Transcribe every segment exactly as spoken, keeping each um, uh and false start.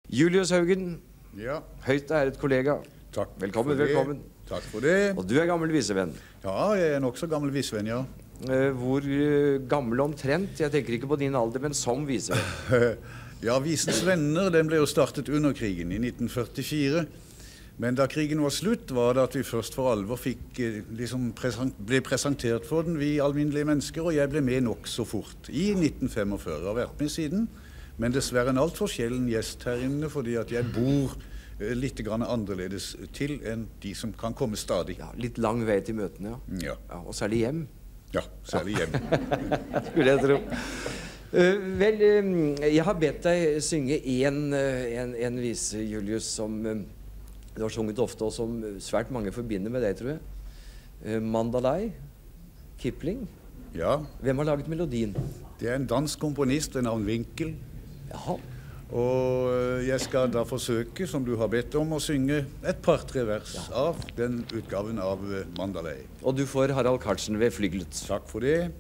Julius Haugen, Ja, høyt æret kollega. takk Velkommen, for det. velkommen. Takk for det. Og du er gammel visevenn. Ja, jeg er nok så gammel visevenn, ja. Eh, Hvor eh, gammel omtrent? Jeg tenker ikke på din alder, men som visevenn. Ja, Visens venner, den ble jo startet under krigen i nitten førtifire. Men da krigen var slutt, var det at vi først for alvor fikk, eh, liksom present, ble presentert for den, vi alminnelige mennesker, og jeg ble med nok så fort. I nitten femogfyrre, har vært med siden. Men dessverre en alt for sjelden gjest her inne, fordi at jeg bor eh, litt grann annerledes til enn de som kan komme stadig. Ja, litt lang vei til møtene, ja. Ja, Ja, og særlig hjem, ja særlig hjem. skulle jeg tro. Eh, vel, eh, jeg har bedt deg synge en, eh, en, en vise, Julius, som eh, du har sunget ofte, og som svært mange forbinder med deg, tror jeg. Eh, Mandalay, Kipling. Ja, Hvem har laget melodien? det er en dansk komponist ved navn Winkel. Jaha. Og eh, jeg skal da forsøke, som du har bedt om, å synge et par-tre vers av den utgaven av eh, Mandalay. Og du får Harald Karlsen ved flyglet. Takk for det.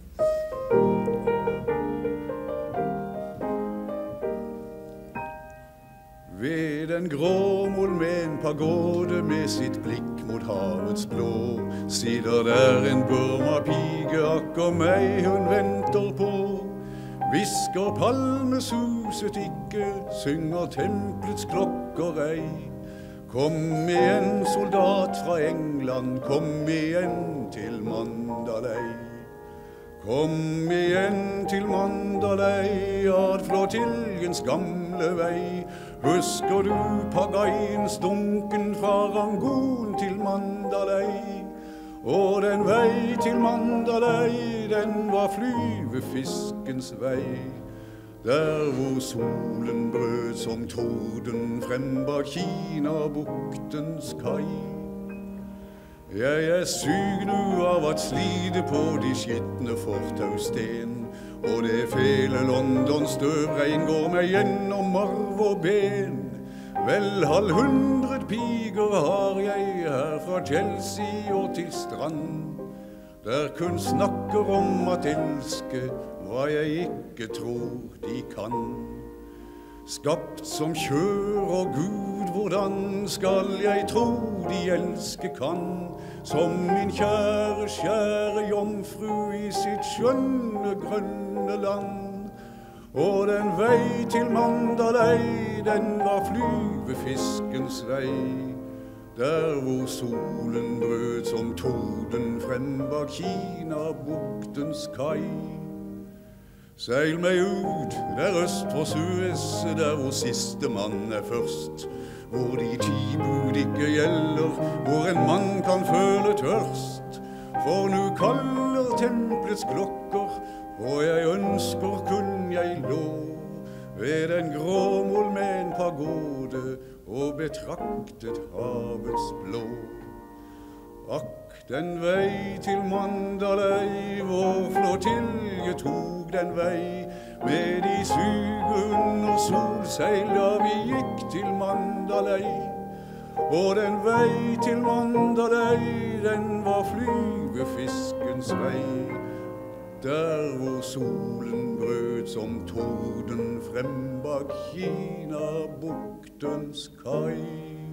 Ved den grå molmen pagode med sitt blikk mot havets blå, sitter der en Burma-pige, akkur meg hun venter på. Hvisker palmesuset ikke, synger templets klokker ei. Kom igjen, soldat fra England, kom igjen til Mandalay. Kom igjen til Mandalay, ad flottiljens gamle vei. Husker du Pagains dunken fra Rangoon til Mandalay? Og den vei til Mandalay, den var flyvefiskens vei. Der hvor solen brød som torden frem bak Kina-buktens kai. Jeg er syk nu av at slide på de skittne fortausten, og det fele Londons støvregn går meg gjennom marv og ben. Vel halvhundret piger har jeg her fra Chelsea og til Strand, der kun snakker om at elske hva jeg ikke tror de kan. Skapt som kjør og Gud, hvordan skal jeg tro de elske kan? Som min kjære, kjære jomfru i sitt skjønne, grønne land. Og den vei til Mandalay, den var flyvefiskens vei. Der hvor solen brød som torden frem bak Kina-buktens kai. Seil meg ut der øst for Suez, der hvor siste mann er først. Hvor de ti bud ikke gjelder, hvor en mann kan føle tørst. For nu kaller templets klokker, og jeg ønsker kun jeg lå ved den grå molmen pagode og betraktet havets blå. Akk, den vei til Mandalay, vår flottilje tok den vei. Med de syge under solseil, da vi gikk til Mandalay. Og den vei til Mandalay, den var flyvefiskens vei. Der hvor solen brød som torden frem bak Kina-buktens kai.